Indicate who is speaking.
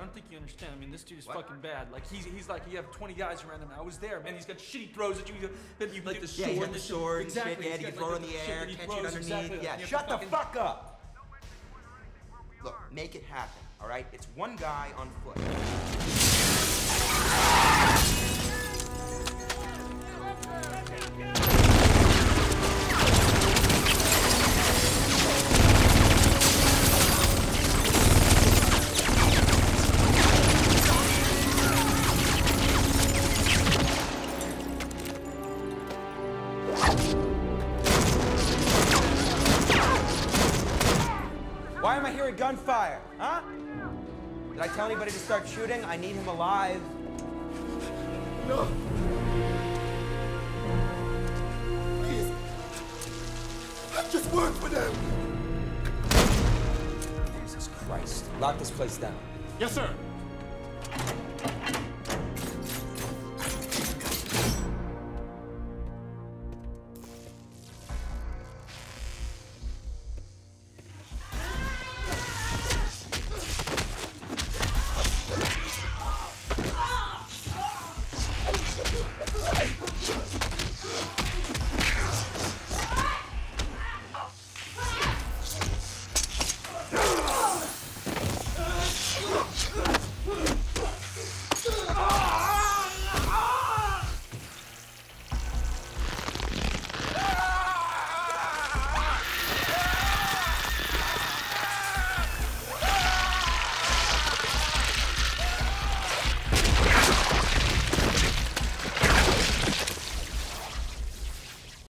Speaker 1: don't think you understand. I mean, this dude is fucking bad. Like, he's like, you have 20 guys around him. I was there, man. He's got shit he throws at you. Like the sword.
Speaker 2: Yeah, the sword and
Speaker 1: exactly.
Speaker 2: shit. Yeah, you throw it in the air, catch it underneath.
Speaker 1: Exactly.
Speaker 2: Yeah, shut the fuck up. Look, make it happen, all right? It's one guy on foot. Why am I hearing gunfire? Huh? Did I tell anybody to start shooting? I need him alive.
Speaker 3: No. Please. I just work for them.
Speaker 2: Jesus Christ. Lock this place down.
Speaker 3: Yes, sir.